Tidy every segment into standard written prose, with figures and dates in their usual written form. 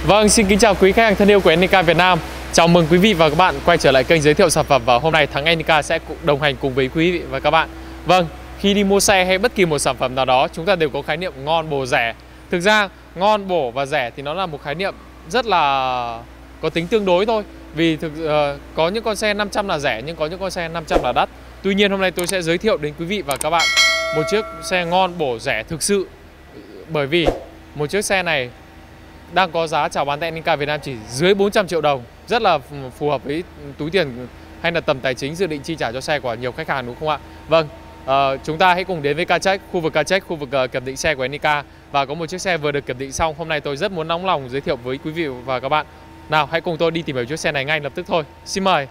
Vâng, xin kính chào quý khách hàng thân yêu của Enica Việt Nam. Chào mừng quý vị và các bạn quay trở lại kênh giới thiệu sản phẩm. Và hôm nay Thắng Enica sẽ đồng hành cùng với quý vị và các bạn. Vâng, khi đi mua xe hay bất kỳ một sản phẩm nào đó, chúng ta đều có khái niệm ngon, bổ, rẻ. Thực ra ngon, bổ và rẻ thì nó là một khái niệm rất là có tính tương đối thôi. Vì có những con xe 500 là rẻ nhưng có những con xe 500 là đắt. Tuy nhiên hôm nay tôi sẽ giới thiệu đến quý vị và các bạn một chiếc xe ngon, bổ, rẻ thực sự. Bởi vì một chiếc xe này đang có giá chào bán tại Enica Việt Nam chỉ dưới 400 triệu đồng. Rất là phù hợp với túi tiền hay là tầm tài chính dự định chi trả cho xe của nhiều khách hàng, đúng không ạ? Vâng, chúng ta hãy cùng đến với khu vực Carcheck, khu vực kiểm định xe của Enica. Và có một chiếc xe vừa được kiểm định xong. Hôm nay tôi rất muốn nóng lòng giới thiệu với quý vị và các bạn. Nào, hãy cùng tôi đi tìm hiểu chiếc xe này ngay lập tức thôi. Xin mời.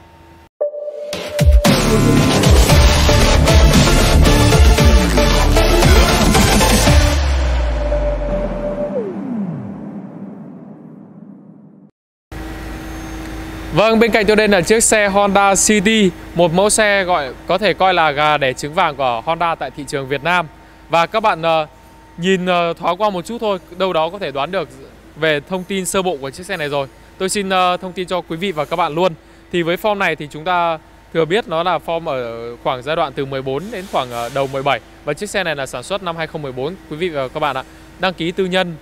Vâng, bên cạnh tôi đây là chiếc xe Honda City, một mẫu xe có thể coi là gà đẻ trứng vàng của Honda tại thị trường Việt Nam. Và các bạn nhìn thoáng qua một chút thôi, đâu đó có thể đoán được về thông tin sơ bộ của chiếc xe này rồi. Tôi xin thông tin cho quý vị và các bạn luôn. Thì với form này thì chúng ta thừa biết nó là form ở khoảng giai đoạn từ 14 đến khoảng đầu 17. Và chiếc xe này là sản xuất năm 2014 quý vị và các bạn ạ. Đăng ký tư nhân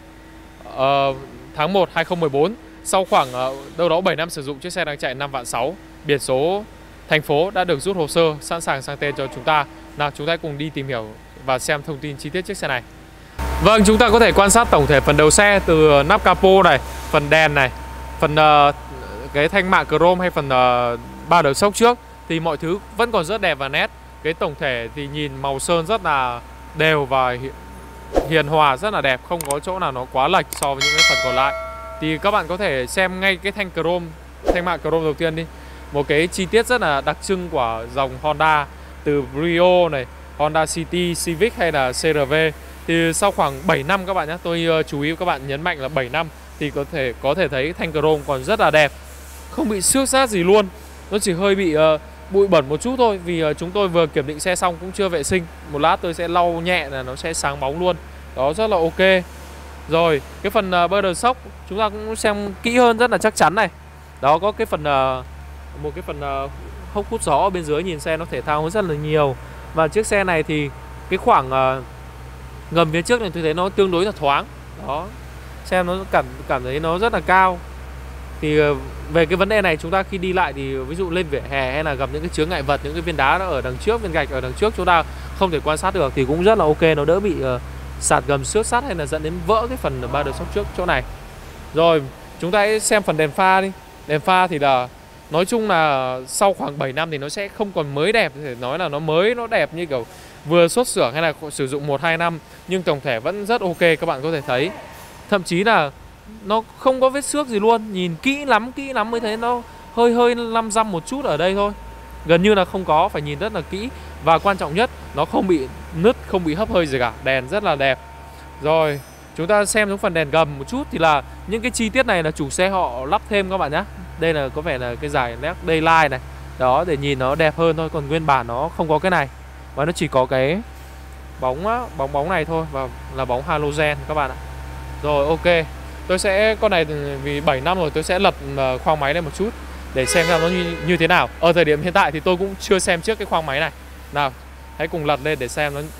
tháng 1 2014. Sau khoảng đâu đó 7 năm sử dụng, chiếc xe đang chạy 5 vạn 6. Biển số thành phố đã được rút hồ sơ, sẵn sàng sang tên cho chúng ta. Nào, chúng ta cùng đi tìm hiểu và xem thông tin chi tiết chiếc xe này. Vâng, chúng ta có thể quan sát tổng thể phần đầu xe, từ nắp capo này, phần đèn này, phần cái thanh mạ chrome hay phần ba đầu xốc trước thì mọi thứ vẫn còn rất đẹp và nét. Cái tổng thể thì nhìn màu sơn rất là đều và hiền hòa, rất là đẹp, không có chỗ nào nó quá lệch so với những cái phần còn lại. Thì các bạn có thể xem ngay cái thanh mạ chrome đầu tiên đi. Một cái chi tiết rất là đặc trưng của dòng Honda, từ Brio này, Honda City, Civic hay là CR-V. Thì sau khoảng 7 năm các bạn nhé, tôi chú ý các bạn nhấn mạnh là 7 năm thì có thể thấy thanh chrome còn rất là đẹp, không bị xước xát gì luôn. Nó chỉ hơi bị bụi bẩn một chút thôi, vì chúng tôi vừa kiểm định xe xong cũng chưa vệ sinh. Một lát tôi sẽ lau nhẹ là nó sẽ sáng bóng luôn. Đó, rất là ok. Rồi, cái phần bơ đờ sốc chúng ta cũng xem kỹ hơn, rất là chắc chắn này. Đó, có cái phần một cái phần hốc hút gió ở bên dưới, nhìn xe nó thể thao hơn rất là nhiều. Và chiếc xe này thì cái khoảng ngầm phía trước này tôi thấy nó tương đối là thoáng. Đó, xem nó cảm thấy nó rất là cao. Thì về cái vấn đề này chúng ta khi đi lại thì ví dụ lên vỉa hè hay là gặp những cái chướng ngại vật, những cái viên đá ở đằng trước, viên gạch ở đằng trước chúng ta không thể quan sát được thì cũng rất là ok, nó đỡ bị sạt gầm xước sắt hay là dẫn đến vỡ cái phần ba đầu sốc trước chỗ này. Rồi, chúng ta hãy xem phần đèn pha đi. Đèn pha thì là nói chung là sau khoảng 7 năm thì nó sẽ không còn mới đẹp, thể nói là nó mới, nó đẹp như kiểu vừa xuất xưởng hay là sử dụng 1-2 năm. Nhưng tổng thể vẫn rất ok, các bạn có thể thấy. Thậm chí là nó không có vết xước gì luôn. Nhìn kỹ lắm mới thấy nó hơi lăm răm một chút ở đây thôi. Gần như là không có, phải nhìn rất là kỹ. Và quan trọng nhất, nó không bị nứt, không bị hấp hơi gì cả. Đèn rất là đẹp. Rồi, chúng ta xem xuống phần đèn gầm một chút. Thì là những cái chi tiết này là chủ xe họ lắp thêm các bạn nhé. Đây là có vẻ là cái dải LED daylight này. Đó, để nhìn nó đẹp hơn thôi. Còn nguyên bản nó không có cái này. Và nó chỉ có cái bóng này thôi. Và là bóng halogen các bạn ạ. Rồi, ok. Tôi sẽ, con này vì 7 năm rồi, tôi sẽ lật khoang máy lên một chút để xem nó như thế nào. Ở thời điểm hiện tại thì tôi cũng chưa xem trước cái khoang máy này. Nào, hãy cùng lật lên để xem nó.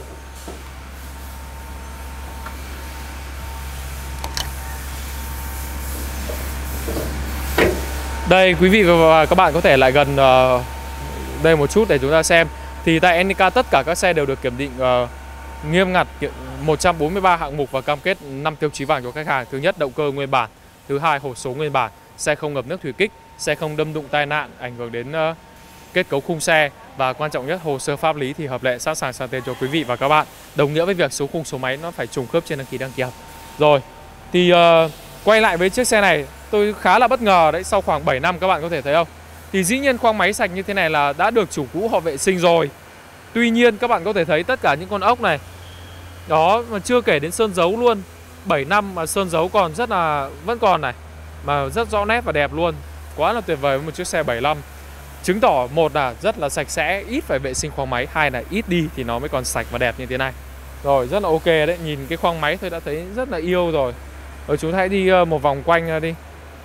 Đây, quý vị và các bạn có thể lại gần đây một chút để chúng ta xem. Thì tại Enica tất cả các xe đều được kiểm định nghiêm ngặt, 143 hạng mục và cam kết 5 tiêu chí vàng cho khách hàng. Thứ nhất, động cơ nguyên bản. Thứ hai, hộp số nguyên bản. Xe không ngập nước thủy kích. Xe không đâm đụng tai nạn ảnh hưởng đến kết cấu khung xe. Và quan trọng nhất, hồ sơ pháp lý thì hợp lệ, sẵn sàng sang tên cho quý vị và các bạn. Đồng nghĩa với việc số khung số máy nó phải trùng khớp trên đăng ký đăng kiểm. Rồi, thì quay lại với chiếc xe này, tôi khá là bất ngờ đấy. Sau khoảng 7 năm các bạn có thể thấy không, thì dĩ nhiên khoang máy sạch như thế này là đã được chủ cũ họ vệ sinh rồi. Tuy nhiên các bạn có thể thấy tất cả những con ốc này, đó, mà chưa kể đến sơn dấu luôn. 7 năm mà sơn dấu còn vẫn còn này, mà rất rõ nét và đẹp luôn. Quá là tuyệt vời với một chiếc xe 75. Chứng tỏ một là rất là sạch sẽ, ít phải vệ sinh khoang máy. Hai là ít đi thì nó mới còn sạch và đẹp như thế này. Rồi, rất là ok đấy. Nhìn cái khoang máy tôi đã thấy rất là yêu rồi. Rồi chúng ta hãy đi một vòng quanh đi.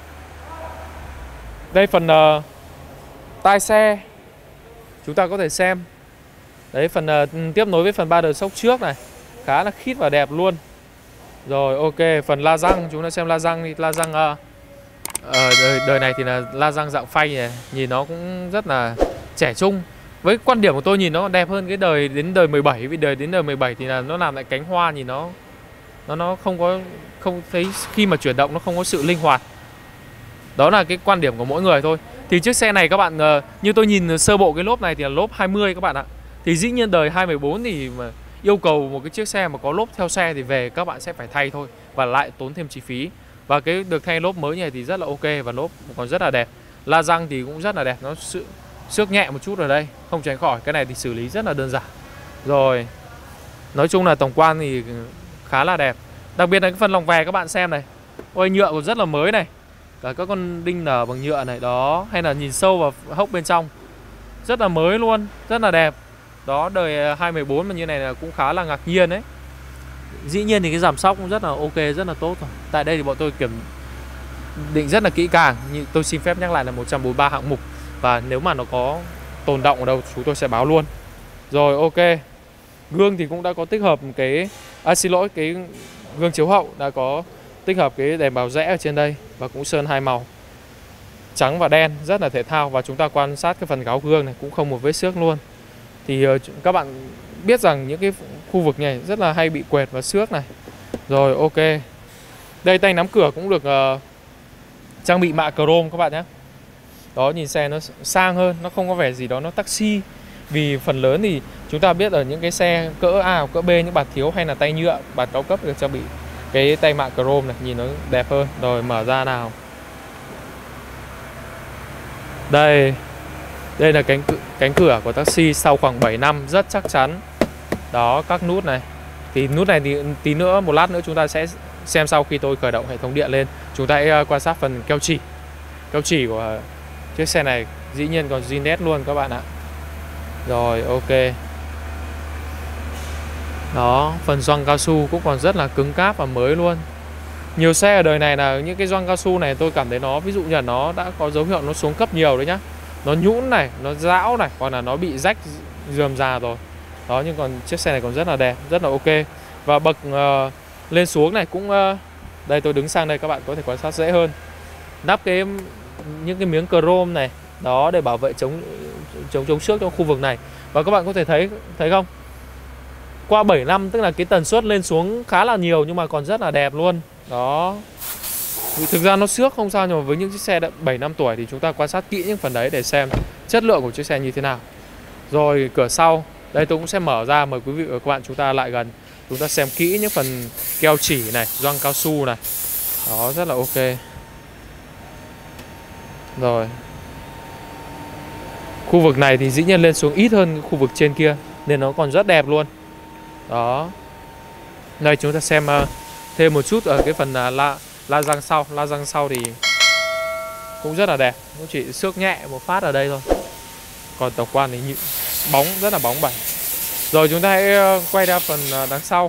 Đây phần tai xe chúng ta có thể xem. Đấy, phần tiếp nối với phần ba đờ sốc trước này, khá là khít và đẹp luôn. Rồi ok, phần la răng chúng ta xem la răng đi. La răng đời này thì là la răng dạng phay này, nhìn nó cũng rất là trẻ trung. Với quan điểm của tôi nhìn nó đẹp hơn cái đời đến đời 17, vì đời đến đời 17 thì là nó làm lại cánh hoa, nhìn nó không thấy khi mà chuyển động nó không có sự linh hoạt. Đó là cái quan điểm của mỗi người thôi. Thì chiếc xe này các bạn như tôi nhìn sơ bộ cái lốp này thì là lốp 20 các bạn ạ. Thì dĩ nhiên đời 2014 thì mà yêu cầu một cái chiếc xe mà có lốp theo xe thì về các bạn sẽ phải thay thôi, và lại tốn thêm chi phí. Và cái được thay lốp mới này thì rất là ok, và lốp còn rất là đẹp. La răng thì cũng rất là đẹp, nó xước nhẹ một chút ở đây, không tránh khỏi. Cái này thì xử lý rất là đơn giản. Rồi, nói chung là tổng quan thì khá là đẹp. Đặc biệt là cái phần lòng về các bạn xem này. Ôi, nhựa còn rất là mới này. Cả các con đinh nở bằng nhựa này đó, hay là nhìn sâu vào hốc bên trong rất là mới luôn, rất là đẹp. Đó, đời 2014 mà như này là cũng khá là ngạc nhiên đấy. Dĩ nhiên thì cái giảm sóc cũng rất là ok, rất là tốt rồi. Tại đây thì bọn tôi kiểm định rất là kỹ càng. Như tôi xin phép nhắc lại là 143 hạng mục, và nếu mà nó có tồn động ở đâu chúng tôi sẽ báo luôn. Rồi ok. Gương thì cũng đã có tích hợp cái xin lỗi, cái gương chiếu hậu đã có tích hợp cái đèn báo rẽ ở trên đây, và cũng sơn hai màu trắng và đen, rất là thể thao. Và chúng ta quan sát cái phần gáo gương này cũng không một vết xước luôn. Thì các bạn biết rằng những cái khu vực này rất là hay bị quẹt và xước này. Rồi ok. Đây, tay nắm cửa cũng được trang bị mạ chrome các bạn nhé. Đó, nhìn xe nó sang hơn, nó không có vẻ gì đó nó taxi. Vì phần lớn thì chúng ta biết ở những cái xe cỡ A, cỡ B, những bạt thiếu hay là tay nhựa, bạt cao cấp được trang bị cái tay mạ chrome này, nhìn nó đẹp hơn. Rồi mở ra nào. Đây là cánh cửa của taxi sau khoảng 7 năm, rất chắc chắn. Đó, các nút này. Thì nút này thì tí nữa, một lát nữa chúng ta sẽ xem sau khi tôi khởi động hệ thống điện lên. Chúng ta hãy quan sát phần keo chỉ. Keo chỉ của chiếc xe này dĩ nhiên còn zin nét luôn các bạn ạ. Rồi ok. Đó, phần gioăng cao su cũng còn rất là cứng cáp và mới luôn. Nhiều xe ở đời này là những cái gioăng cao su này tôi cảm thấy nó, ví dụ như là nó đã có dấu hiệu nó xuống cấp nhiều đấy nhá. Nó nhũn này, nó rão này, hoặc là nó bị rách rườm rà rồi. Đó, nhưng còn chiếc xe này còn rất là đẹp, rất là ok. Và bậc lên xuống này cũng đây, tôi đứng sang đây các bạn có thể quan sát dễ hơn. Nắp những cái miếng chrome này, đó, để bảo vệ chống xước trong khu vực này. Và các bạn có thể thấy không? Qua 7 năm tức là cái tần suất lên xuống khá là nhiều, nhưng mà còn rất là đẹp luôn. Đó. Thực ra nó xước không sao, nhưng mà với những chiếc xe 7 năm tuổi thì chúng ta quan sát kỹ những phần đấy để xem chất lượng của chiếc xe như thế nào. Rồi cửa sau, đây tôi cũng sẽ mở ra, mời quý vị và các bạn chúng ta lại gần. Chúng ta xem kỹ những phần keo chỉ này, gioăng cao su này. Đó, rất là ok. Rồi. Khu vực này thì dĩ nhiên lên xuống ít hơn khu vực trên kia, nên nó còn rất đẹp luôn. Đó. Đây chúng ta xem thêm một chút ở cái phần la răng sau. La răng sau thì cũng rất là đẹp, nó chỉ xước nhẹ một phát ở đây thôi. Còn tổng quan thì bóng rất là bóng bẩy. Rồi chúng ta hãy quay ra phần đằng sau.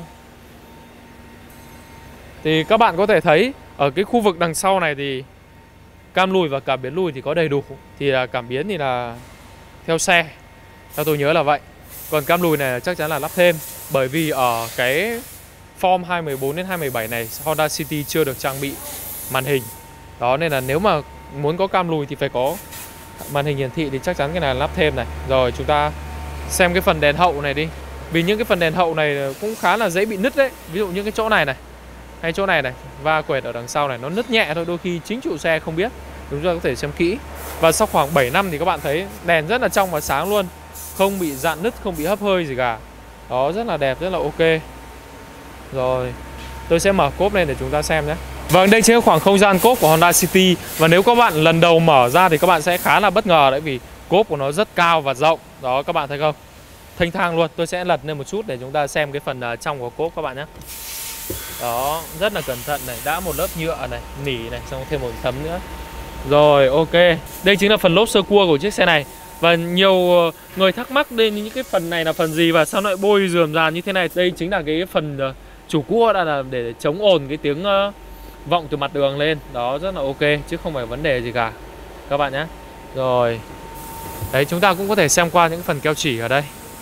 Thì các bạn có thể thấy ở cái khu vực đằng sau này thì cam lùi và cảm biến lùi thì có đầy đủ. Thì là cảm biến thì là theo xe, theo tôi nhớ là vậy. Còn cam lùi này chắc chắn là lắp thêm, bởi vì ở cái form 2014 đến 2017 này Honda City chưa được trang bị màn hình. Đó, nên là nếu mà muốn có cam lùi thì phải có màn hình hiển thị, thì chắc chắn cái này là lắp thêm này. Rồi chúng ta xem cái phần đèn hậu này đi. Vì những cái phần đèn hậu này cũng khá là dễ bị nứt đấy. Ví dụ những cái chỗ này này, hay chỗ này này, va quẹt ở đằng sau này nó nứt nhẹ thôi, đôi khi chính chủ xe không biết. Chúng ta có thể xem kỹ. Và sau khoảng 7 năm thì các bạn thấy đèn rất là trong và sáng luôn, không bị rạn nứt, không bị hấp hơi gì cả. Đó, rất là đẹp, rất là ok. Rồi, tôi sẽ mở cốp lên để chúng ta xem nhé. Vâng, đây chính là khoảng không gian cốp của Honda City. Và nếu các bạn lần đầu mở ra thì các bạn sẽ khá là bất ngờ đấy, vì cốp của nó rất cao và rộng. Đó, các bạn thấy không? Thanh thang luôn. Tôi sẽ lật lên một chút để chúng ta xem cái phần trong của cốp các bạn nhé. Đó, rất là cẩn thận này. Đã một lớp nhựa này, nỉ này, xong thêm một thấm nữa. Rồi, ok. Đây chính là phần lốp sơ cua của chiếc xe này. Và nhiều người thắc mắc đây những cái phần này là phần gì và sao lại bôi rườm rà như thế này. Đây chính là cái phần chủ cua đã là để chống ồn cái tiếng vọng từ mặt đường lên. Đó, rất là ok chứ không phải vấn đề gì cả các bạn nhé. Rồi đấy, chúng ta cũng có thể xem qua những phần keo chỉ ở đây.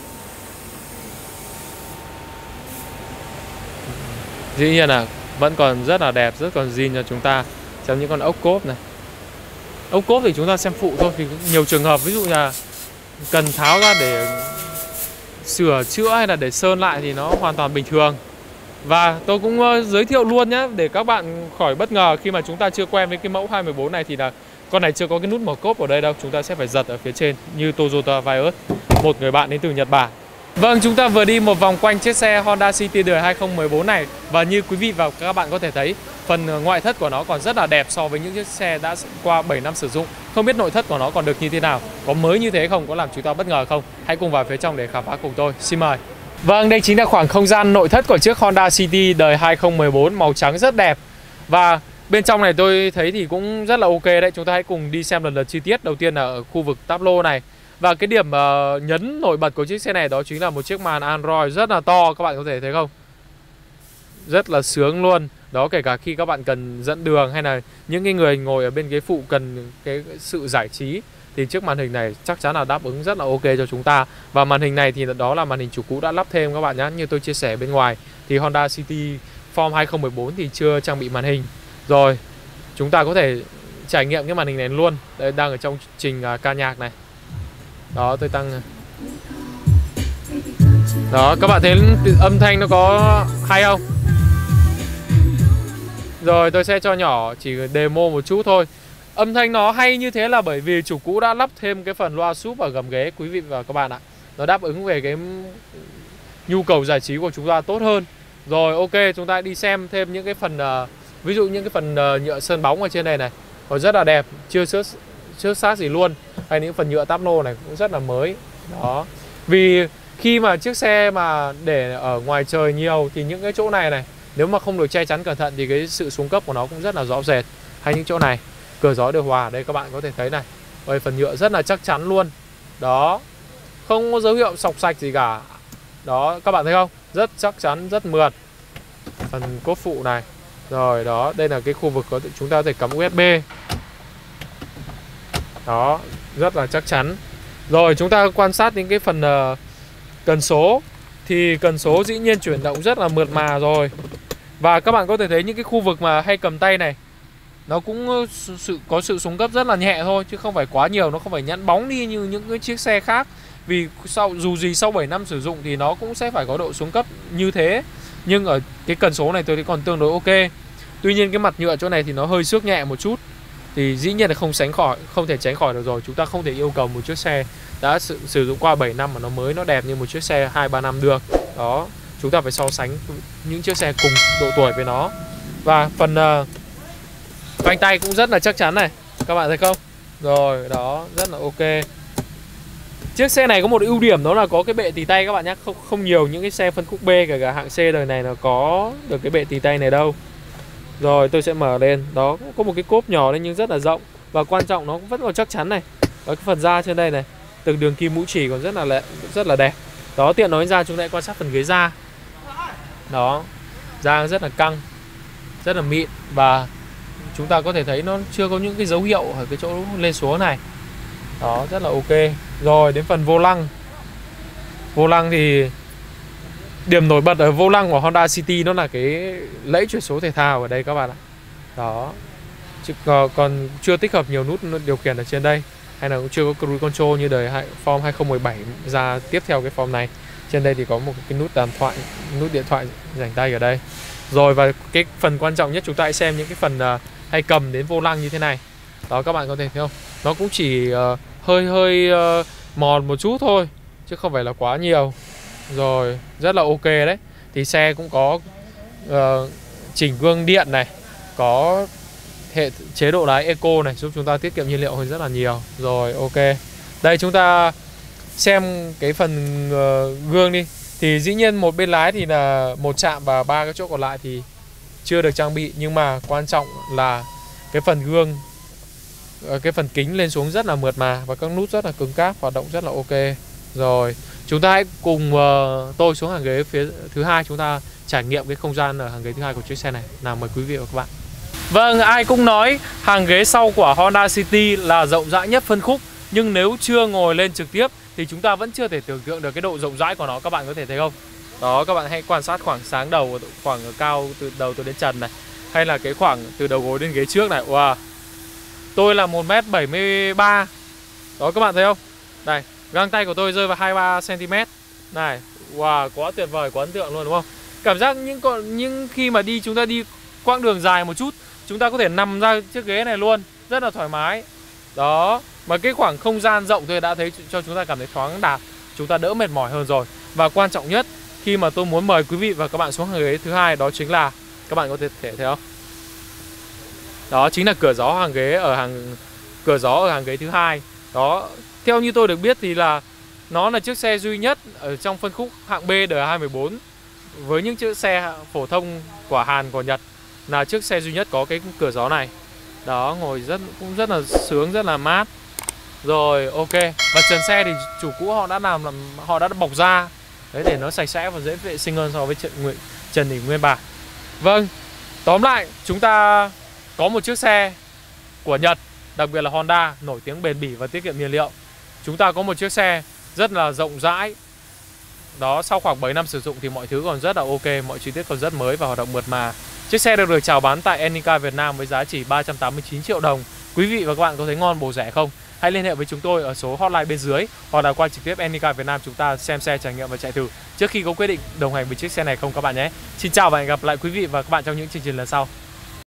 Dĩ nhiên là vẫn còn rất là đẹp, rất còn zin cho chúng ta. Xem những con ốc cốp này. Ốc cốp thì chúng ta xem phụ thôi, vì nhiều trường hợp ví dụ là cần tháo ra để sửa chữa hay là để sơn lại thì nó hoàn toàn bình thường. Và tôi cũng giới thiệu luôn nhé, để các bạn khỏi bất ngờ khi mà chúng ta chưa quen với cái mẫu 214 này thì là con này chưa có cái nút mở cốp ở đây đâu, chúng ta sẽ phải giật ở phía trên như Toyota Vios, một người bạn đến từ Nhật Bản. Vâng, chúng ta vừa đi một vòng quanh chiếc xe Honda City đời 2014 này. Và như quý vị và các bạn có thể thấy, phần ngoại thất của nó còn rất là đẹp so với những chiếc xe đã qua 7 năm sử dụng. Không biết nội thất của nó còn được như thế nào, có mới như thế không, có làm chúng ta bất ngờ không? Hãy cùng vào phía trong để khám phá cùng tôi. Xin mời. Vâng, đây chính là khoảng không gian nội thất của chiếc Honda City đời 2014, màu trắng rất đẹp. Và bên trong này tôi thấy thì cũng rất là ok đấy. Chúng ta hãy cùng đi xem lần lượt chi tiết. Đầu tiên là ở khu vực táp lô này. Và cái điểm nhấn nổi bật của chiếc xe này đó chính là một chiếc màn Android rất là to, các bạn có thể thấy không? Rất là sướng luôn. Đó, kể cả khi các bạn cần dẫn đường hay là những cái người ngồi ở bên ghế phụ cần cái sự giải trí thì chiếc màn hình này chắc chắn là đáp ứng rất là ok cho chúng ta. Và màn hình này thì đó là màn hình chủ cũ đã lắp thêm các bạn nhé. Như tôi chia sẻ bên ngoài thì Honda City Form 2014 thì chưa trang bị màn hình. Rồi, chúng ta có thể trải nghiệm cái màn hình này luôn. Đây, đang ở trong trình ca nhạc này. Đó, tôi tăng. Đó, các bạn thấy âm thanh nó có hay không? Rồi, tôi sẽ cho nhỏ chỉ demo một chút thôi. Âm thanh nó hay như thế là bởi vì chủ cũ đã lắp thêm cái phần loa súp ở gầm ghế quý vị và các bạn ạ. Nó đáp ứng về cái nhu cầu giải trí của chúng ta tốt hơn. Rồi, ok, chúng ta đi xem thêm những cái phần ví dụ những cái phần nhựa sơn bóng ở trên này này, còn rất là đẹp, chưa xước xác gì luôn. Hay những phần nhựa táp lô này cũng rất là mới. Đó. Vì khi mà chiếc xe mà để ở ngoài trời nhiều thì những cái chỗ này này nếu mà không được che chắn cẩn thận thì cái sự xuống cấp của nó cũng rất là rõ rệt. Hay những chỗ này, cửa gió điều hòa, đây các bạn có thể thấy này. Đây, phần nhựa rất là chắc chắn luôn. Đó, không có dấu hiệu xộc xạch gì cả. Đó, các bạn thấy không? Rất chắc chắn, rất mượt. Phần cốp phụ này. Rồi, đó, đây là cái khu vực chúng ta có thể cắm USB. Đó, rất là chắc chắn. Rồi, chúng ta quan sát những cái phần cần số. Thì cần số dĩ nhiên chuyển động rất là mượt mà rồi. Và các bạn có thể thấy những cái khu vực mà hay cầm tay này, nó cũng có sự xuống cấp rất là nhẹ thôi, chứ không phải quá nhiều. Nó không phải nhẵn bóng đi như những cái chiếc xe khác. Vì dù gì sau 7 năm sử dụng thì nó cũng sẽ phải có độ xuống cấp như thế. Nhưng ở cái cần số này tôi thấy còn tương đối ok. Tuy nhiên cái mặt nhựa chỗ này thì nó hơi xước nhẹ một chút. Thì dĩ nhiên là không thể tránh khỏi được rồi. Chúng ta không thể yêu cầu một chiếc xe đã sử dụng qua 7 năm mà nó mới, nó đẹp như một chiếc xe 2-3 năm được. Đó, chúng ta phải so sánh những chiếc xe cùng độ tuổi với nó. Và phần phanh tay cũng rất là chắc chắn này, các bạn thấy không? Rồi, đó, rất là ok. Chiếc xe này có một ưu điểm đó là có cái bệ tì tay các bạn nhé. Không nhiều những cái xe phân khúc B cả hạng C đời này nó có được cái bệ tì tay này đâu. Rồi, tôi sẽ mở lên. Đó, có một cái cốp nhỏ đấy nhưng rất là rộng. Và quan trọng nó cũng vẫn còn chắc chắn này. Đó, cái phần da trên đây này, từng đường kim mũi chỉ còn rất là đẹp. Đó, tiện nói ra chúng ta quan sát phần ghế da. Đó, da rất là căng, rất là mịn. Và chúng ta có thể thấy nó chưa có những cái dấu hiệu ở cái chỗ lên xuống này. Đó, rất là ok. Rồi, đến phần vô lăng. Vô lăng thì điểm nổi bật ở vô lăng của Honda City nó là cái lẫy chuyển số thể thao ở đây các bạn ạ. Đó, chứ còn chưa tích hợp nhiều nút điều khiển ở trên đây. Hay là cũng chưa có cruise control như đời Form 2017 ra tiếp theo cái form này. Trên đây thì có một cái nút nút điện thoại rảnh tay ở đây. Rồi, và cái phần quan trọng nhất chúng ta hãy xem những cái phần hay cầm đến vô lăng như thế này. Đó, các bạn có thể thấy không? Nó cũng chỉ hơi mòn một chút thôi, chứ không phải là quá nhiều. Rồi, rất là ok đấy. Thì xe cũng có chỉnh gương điện này, có chế độ lái eco này, giúp chúng ta tiết kiệm nhiên liệu hơn rất là nhiều. Rồi, ok. Đây, chúng ta xem cái phần gương đi. Thì dĩ nhiên một bên lái thì là một chạm và 3 cái chỗ còn lại thì chưa được trang bị. Nhưng mà quan trọng là cái phần gương, cái phần kính lên xuống rất là mượt mà. Và các nút rất là cứng cáp, hoạt động rất là ok. Rồi, chúng ta hãy cùng tôi xuống hàng ghế phía thứ hai. Chúng ta trải nghiệm cái không gian ở hàng ghế thứ hai của chiếc xe này. Nào, mời quý vị và các bạn. Vâng, ai cũng nói hàng ghế sau của Honda City là rộng rãi nhất phân khúc, nhưng nếu chưa ngồi lên trực tiếp thì chúng ta vẫn chưa thể tưởng tượng được cái độ rộng rãi của nó. Các bạn có thể thấy không? Đó, các bạn hãy quan sát khoảng sáng đầu, khoảng cao từ đầu tôi đến trần này, hay là cái khoảng từ đầu gối đến ghế trước này. Wow. Tôi là 1m73. Đó, các bạn thấy không? Đây, găng tay của tôi rơi vào 23cm. Này, wow, quá tuyệt vời, quá ấn tượng luôn đúng không? Cảm giác những khi mà chúng ta đi quãng đường dài một chút, chúng ta có thể nằm ra chiếc ghế này luôn, rất là thoải mái. Đó, mà cái khoảng không gian rộng tôi đã thấy cho chúng ta cảm thấy thoáng đạt, chúng ta đỡ mệt mỏi hơn rồi. Và quan trọng nhất khi mà tôi muốn mời quý vị và các bạn xuống hàng ghế thứ hai, đó chính là, các bạn có thể thấy không? Đó chính là cửa gió hàng ghế ở hàng ghế thứ hai. Đó, theo như tôi được biết thì là nó là chiếc xe duy nhất ở trong phân khúc hạng B đời 214 với những chiếc xe phổ thông của Hàn, của Nhật, là chiếc xe duy nhất có cái cửa gió này. Đó, ngồi cũng rất là sướng, rất là mát. Rồi, ok. Và trần xe thì chủ cũ họ đã bọc da đấy để nó sạch sẽ và dễ vệ sinh hơn so với trần thì nguyên bản. Vâng, tóm lại chúng ta có một chiếc xe của Nhật, đặc biệt là Honda, nổi tiếng bền bỉ và tiết kiệm nhiên liệu. Chúng ta có một chiếc xe rất là rộng rãi. Đó, sau khoảng 7 năm sử dụng thì mọi thứ còn rất là ok, mọi chi tiết còn rất mới và hoạt động mượt mà. Chiếc xe được chào bán tại Anycar Việt Nam với giá chỉ 389 triệu đồng. Quý vị và các bạn có thấy ngon bổ rẻ không? Hãy liên hệ với chúng tôi ở số hotline bên dưới, hoặc là qua trực tiếp Anycar Việt Nam chúng ta xem xe, trải nghiệm và chạy thử trước khi có quyết định đồng hành với chiếc xe này không các bạn nhé. Xin chào và hẹn gặp lại quý vị và các bạn trong những chương trình lần sau.